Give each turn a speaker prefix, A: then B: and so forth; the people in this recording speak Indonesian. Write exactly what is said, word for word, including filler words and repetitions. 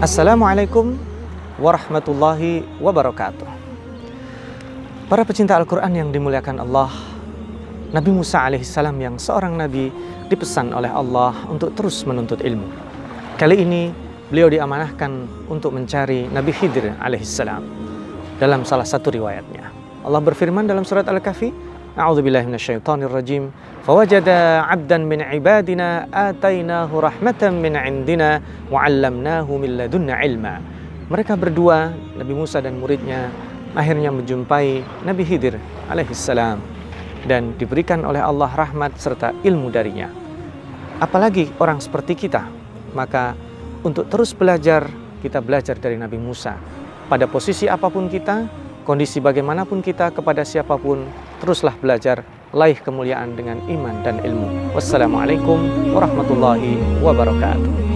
A: Assalamualaikum warahmatullahi wabarakatuh. Para pecinta Al-Quran yang dimuliakan Allah, Nabi Musa alaihissalam yang seorang nabi dipesan oleh Allah untuk terus menuntut ilmu. Kali ini beliau diamanahkan untuk mencari Nabi Khidir alaihissalam. Dalam salah satu riwayatnya, Allah berfirman dalam surat Al-Kahfi, A'udzubillahi minasyaitonirrajim, fawajada 'abdan min 'ibadina atainahu rahmatan min 'indina wa 'allamnahu min ladunna 'ilma. Mereka berdua, Nabi Musa dan muridnya, akhirnya menjumpai Nabi Khidir alaihissalam dan diberikan oleh Allah rahmat serta ilmu darinya. Apalagi orang seperti kita, maka untuk terus belajar, kita belajar dari Nabi Musa. Pada posisi apapun kita, kondisi bagaimanapun kita, kepada siapapun, teruslah belajar, raih kemuliaan dengan iman dan ilmu. Wassalamualaikum warahmatullahi wabarakatuh.